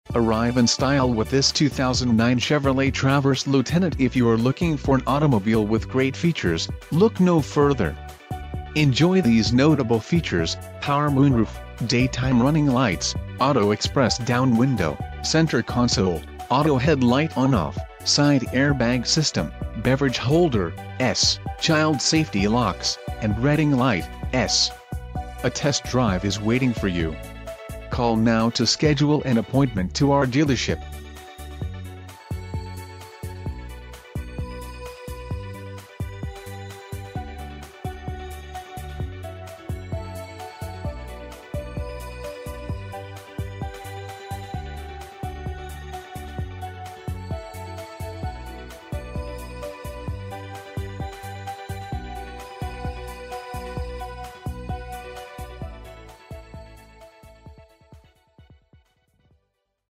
Arrive in style with this 2009 Chevrolet Traverse Lieutenant. If you are looking for an automobile with great features, look no further. Enjoy these notable features: power moonroof, daytime running lights, auto express down window, center console, auto headlight on-off, side airbag system, beverage holder, child safety locks, and reading light, A test drive is waiting for you. Call now to schedule an appointment to our dealership.